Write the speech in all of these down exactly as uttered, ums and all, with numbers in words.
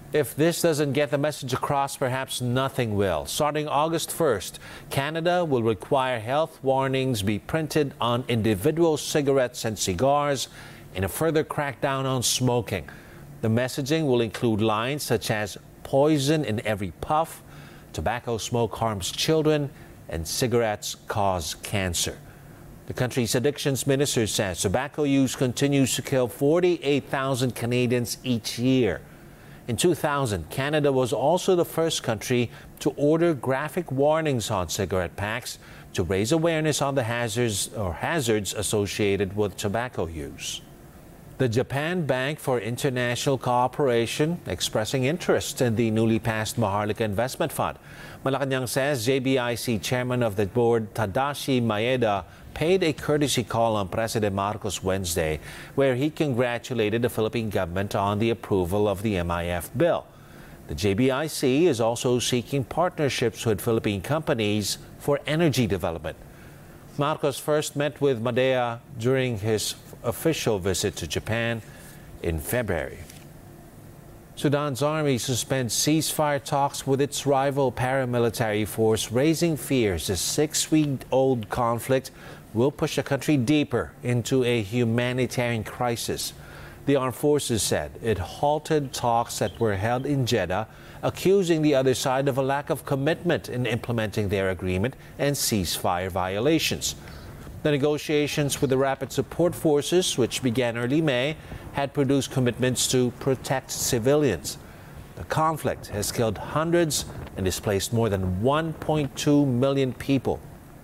If this doesn't get the message across, perhaps nothing will. Starting August first, Canada will require health warnings be printed on individual cigarettes and cigars in a further crackdown on smoking. The messaging will include lines such as "poison in every puff," "tobacco smoke harms children," and "cigarettes cause cancer." The country's addictions minister says tobacco use continues to kill forty-eight thousand Canadians each year. In two thousand, Canada was also the first country to order graphic warnings on cigarette packs to raise awareness on the hazards or hazards associated with tobacco use. The Japan Bank for International Cooperation expressing interest in the newly passed Maharlika Investment Fund. Malacanang says J B I C Chairman of the Board Tadashi Maeda paid a courtesy call on President Marcos Wednesday, where he congratulated the Philippine government on the approval of the M I F bill. The J B I C is also seeking partnerships with Philippine companies for energy development. Marcos first met with Maeda during his official visit to Japan in February. Sudan's army suspends ceasefire talks with its rival paramilitary force, raising fears the six-week-old conflict will push the country deeper into a humanitarian crisis. The armed forces said it halted talks that were held in Jeddah, accusing the other side of a lack of commitment in implementing their agreement and ceasefire violations. The negotiations with the Rapid Support Forces, which began early May, had produced commitments to protect civilians. The conflict has killed hundreds and displaced more than one point two million people.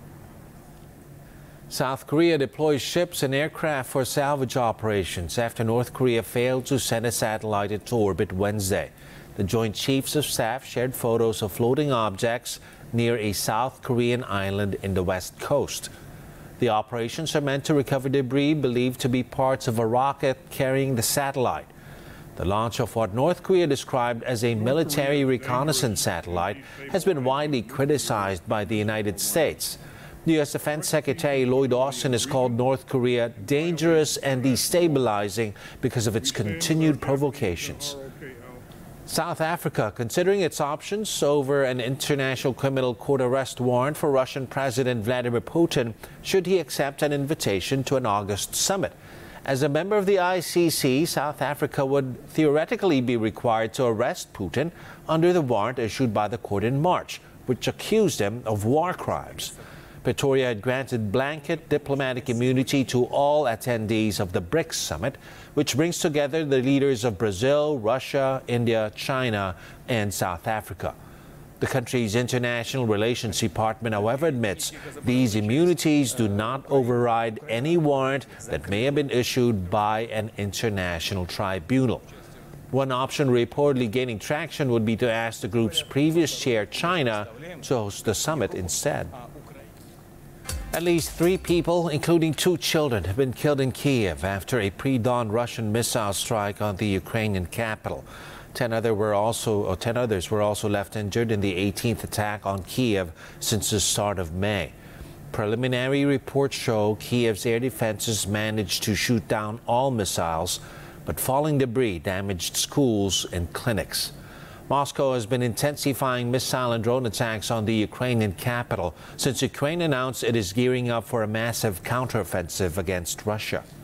South Korea deploys ships and aircraft for salvage operations after North Korea failed to send a satellite into orbit Wednesday. The Joint Chiefs of Staff shared photos of floating objects near a South Korean island in the west coast. The operations are meant to recover debris believed to be parts of a rocket carrying the satellite. The launch of what North Korea described as a military reconnaissance satellite has been widely criticized by the United States. The U S Defense Secretary Lloyd Austin has called North Korea dangerous and destabilizing because of its continued provocations. South Africa considering its options over an International Criminal Court arrest warrant for Russian President Vladimir Putin should he accept an invitation to an August summit. As a member of the I C C, South Africa would theoretically be required to arrest Putin under the warrant issued by the court in March, which accused him of war crimes. Pretoria had granted blanket diplomatic immunity to all attendees of the BRICS summit, which brings together the leaders of Brazil, Russia, India, China, and South Africa. The country's International Relations Department, however, admits these immunities do not override any warrant that may have been issued by an international tribunal. One option reportedly gaining traction would be to ask the group's previous chair, China, to host the summit instead. At least three people, including two children, have been killed in Kiev after a pre-dawn Russian missile strike on the Ukrainian capital. Ten, other were also, or ten others were also left injured in the eighteenth attack on Kiev since the start of May. Preliminary reports show Kiev's air defenses managed to shoot down all missiles, but falling debris damaged schools and clinics. Moscow has been intensifying missile and drone attacks on the Ukrainian capital since Ukraine announced it is gearing up for a massive counteroffensive against Russia.